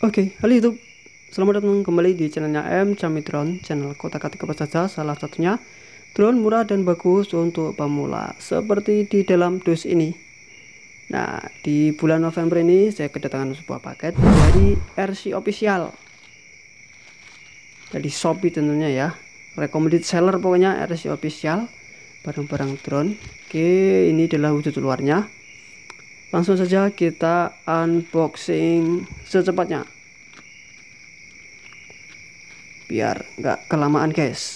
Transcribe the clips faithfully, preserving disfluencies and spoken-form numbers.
Oke, halo YouTube. Selamat datang kembali di channelnya M Cami Drone, channel kotak-katik apa saja, salah satunya drone murah dan bagus untuk pemula, seperti di dalam dus ini. Nah, di bulan November ini saya kedatangan sebuah paket dari R C Official, dari Shopee tentunya ya. Recommended seller pokoknya R C Official, barang-barang drone. Oke, ini adalah wujud luarnya. Langsung saja kita unboxing secepatnya, biar nggak kelamaan guys.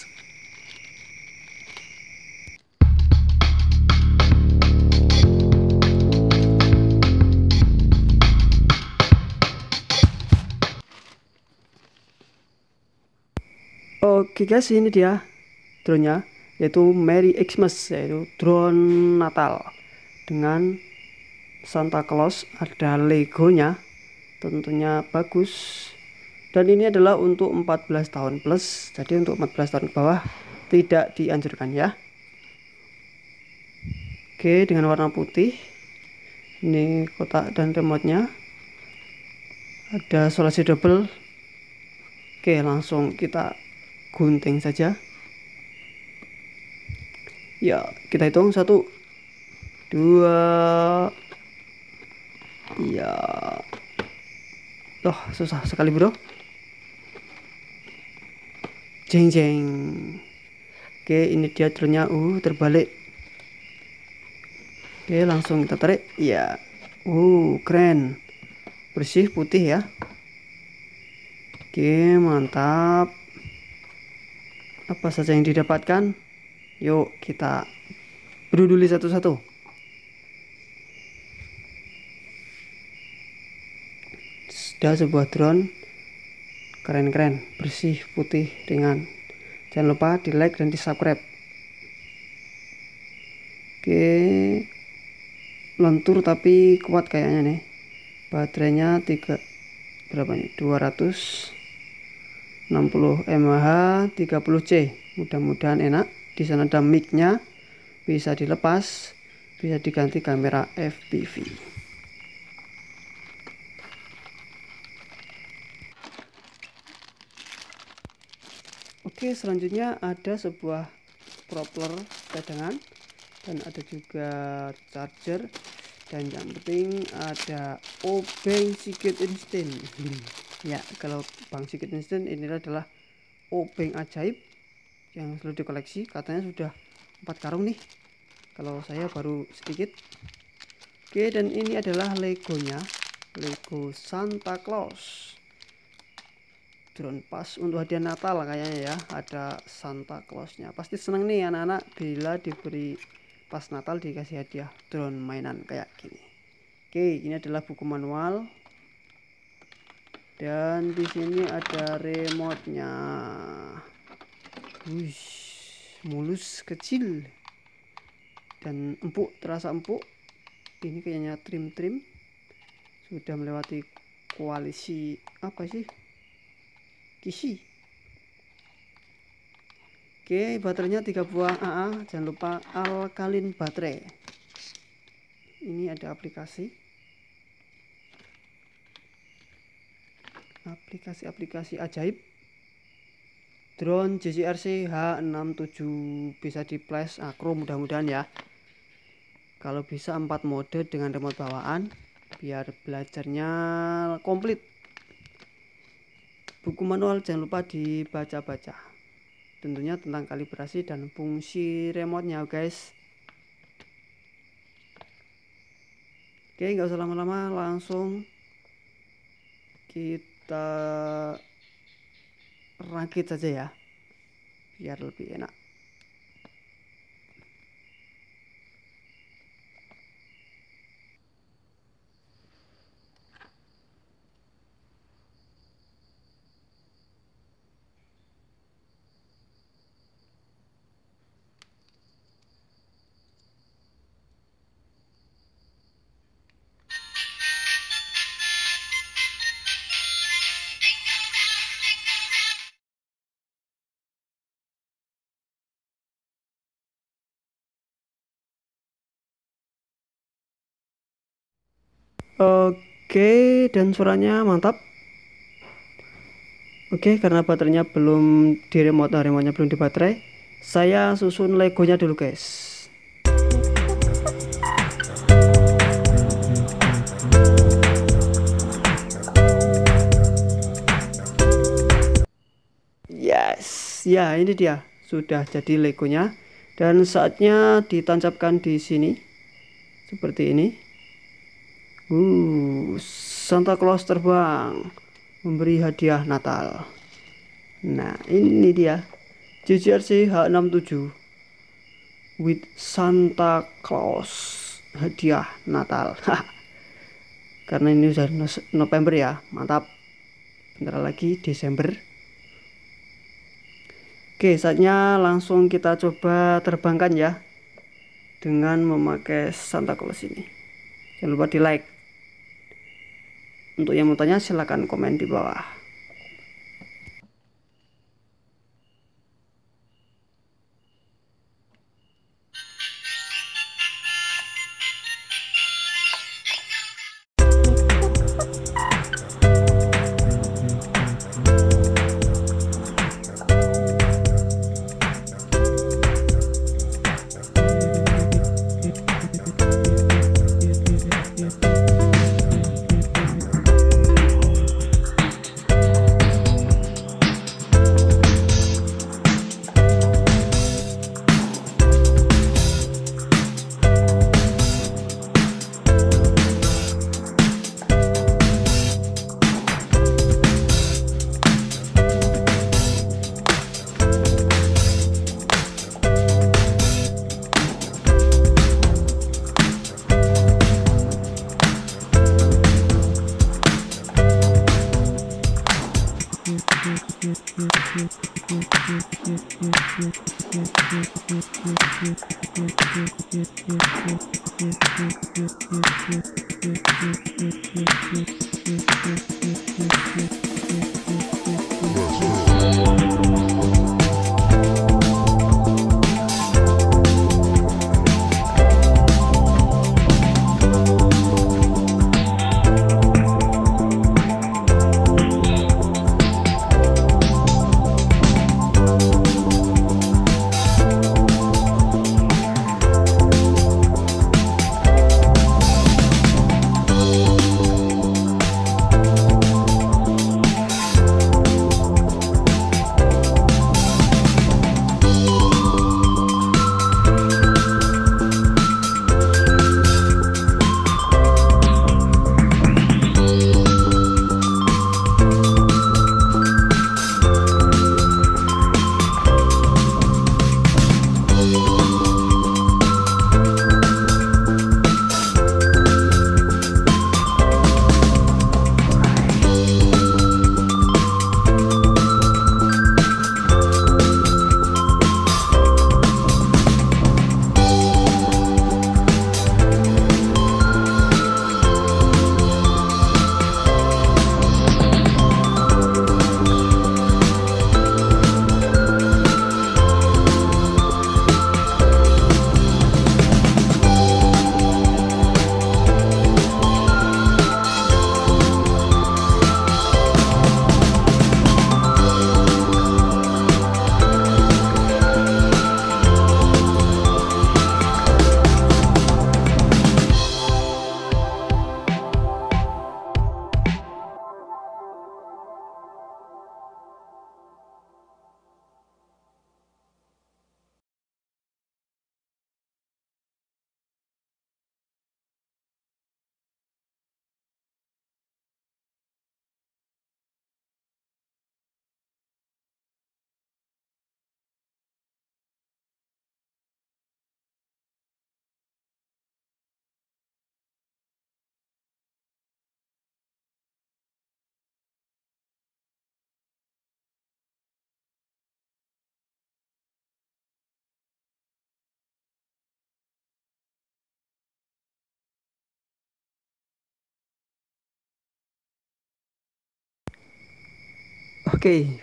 Oke guys, ini dia drone-nya, yaitu Merry Xmas, yaitu drone Natal dengan Santa Claus. Ada Legonya, tentunya bagus. Dan ini adalah untuk empat belas tahun plus, jadi untuk empat belas tahun ke bawah tidak dianjurkan ya. Oke, dengan warna putih. Ini kotak dan remote-nya. Ada solasi double. Oke, langsung kita gunting saja. Ya, kita hitung satu, dua, ya. Loh, susah sekali bro. Jeng jeng. Oke, ini dia drone-nya. Uh, terbalik. Oke, langsung kita tarik. Ya. Uh, keren. Bersih, putih ya. Oke, mantap. Apa saja yang didapatkan? Yuk, kita beruduli satu-satu. Sudah sebuah drone. Keren-keren, bersih, putih, ringan. Jangan lupa di like dan di subscribe. Oke, lentur tapi kuat kayaknya nih. Baterainya tiga berapa nih? dua ratus enam puluh mAh, tiga puluh C. Mudah-mudahan enak. Di sana ada mic-nya, bisa dilepas, bisa diganti kamera F P V. Oke, selanjutnya ada sebuah propeller cadangan dan ada juga charger, dan yang penting ada obeng Sigit Instant. Ya, kalau Bang Sigit Instant ini adalah obeng ajaib yang selalu dikoleksi. Katanya sudah empat karung nih, kalau saya baru sedikit. Oke, dan ini adalah Legonya, Lego Santa Claus. Drone pas untuk hadiah Natal kayaknya ya, ada Santa Clausnya. Pasti seneng nih anak-anak bila diberi pas Natal dikasih hadiah drone mainan kayak gini. Oke, ini adalah buku manual. Dan di sini ada remote-nya. Wih, mulus, kecil dan empuk, terasa empuk. Ini kayaknya trim-trim. Sudah melewati koalisi apa sih? Kisi. Oke, baterainya tiga buah A A. Jangan lupa alkalin baterai. Ini ada aplikasi. Aplikasi-aplikasi ajaib. Drone J C R C H enam tujuh bisa di flash akro, mudah-mudahan ya. Kalau bisa empat mode dengan remote bawaan biar belajarnya komplit. Buku manual jangan lupa dibaca-baca. Tentunya tentang kalibrasi dan fungsi remote-nya guys. Oke, nggak usah lama-lama, langsung kita rakit saja ya, biar lebih enak. Oke, dan suaranya mantap. Oke, karena baterainya belum di remote, nah remote-nya belum di baterai, saya susun legonya dulu guys. Yes, ya ini dia sudah jadi legonya, dan saatnya ditancapkan di sini seperti ini. Uh, Santa Claus terbang memberi hadiah Natal. Nah, ini dia J J R C H enam tujuh with Santa Claus hadiah Natal. Karena ini sudah November ya, mantap. Bentar lagi Desember. Oke, saatnya langsung kita coba terbangkan ya dengan memakai Santa Claus ini. Jangan lupa di like. Untuk yang mau tanya silahkan komen di bawah. Oke,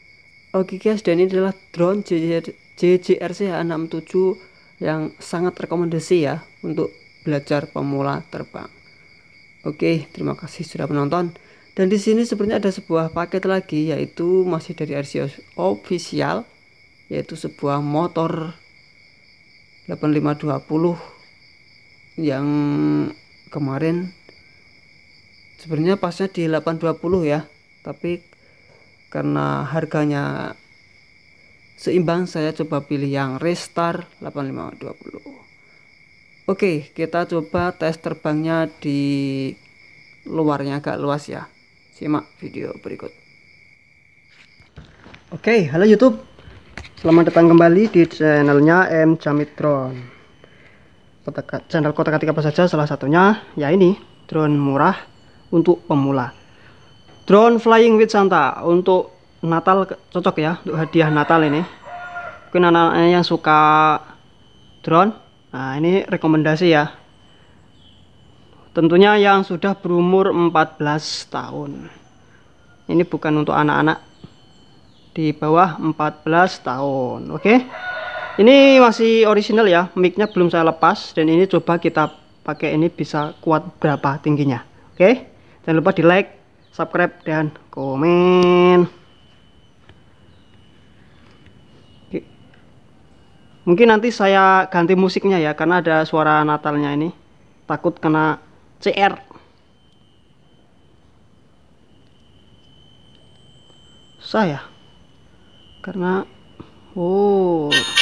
oke guys, dan ini adalah drone J J R C H enam tujuh yang sangat rekomendasi ya untuk belajar pemula terbang. Oke, terima kasih sudah menonton. Dan di sini sebenarnya ada sebuah paket lagi, yaitu masih dari R C official, yaitu sebuah motor delapan lima dua nol yang kemarin sebenarnya pasnya di delapan dua nol ya, tapi karena harganya seimbang saya coba pilih yang Restar delapan lima dua nol. Oke, kita coba tes terbangnya di luarnya agak luas ya. Simak video berikut. Oke, halo YouTube. Selamat datang kembali di channelnya M Jamit Drone. Channel Kotak Atik apa saja, salah satunya ya ini, drone murah untuk pemula. Drone Flying with Santa untuk Natal cocok ya, untuk hadiah Natal ini. Mungkin anak-anaknya yang suka drone, nah ini rekomendasi ya. Tentunya yang sudah berumur empat belas tahun. Ini bukan untuk anak-anak di bawah empat belas tahun. Oke. Ini masih original ya, mic-nya belum saya lepas, dan ini coba kita pakai ini bisa kuat berapa tingginya. Oke. Jangan lupa di like, subscribe, dan komen. Oke. Mungkin nanti saya ganti musiknya ya, karena ada suara Natalnya ini. Takut kena C R. Saya karena oh